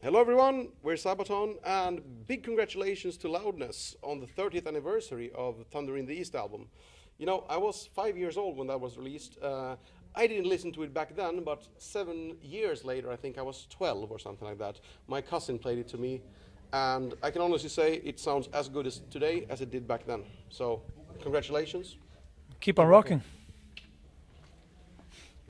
Hello everyone, we're Sabaton, and big congratulations to Loudness on the 30th anniversary of Thunder in the East album. You know, I was 5 years old when that was released. I didn't listen to it back then, but 7 years later, I think I was 12 or something like that, my cousin played it to me, and I can honestly say it sounds as good as today as it did back then. So, congratulations. Keep on rocking.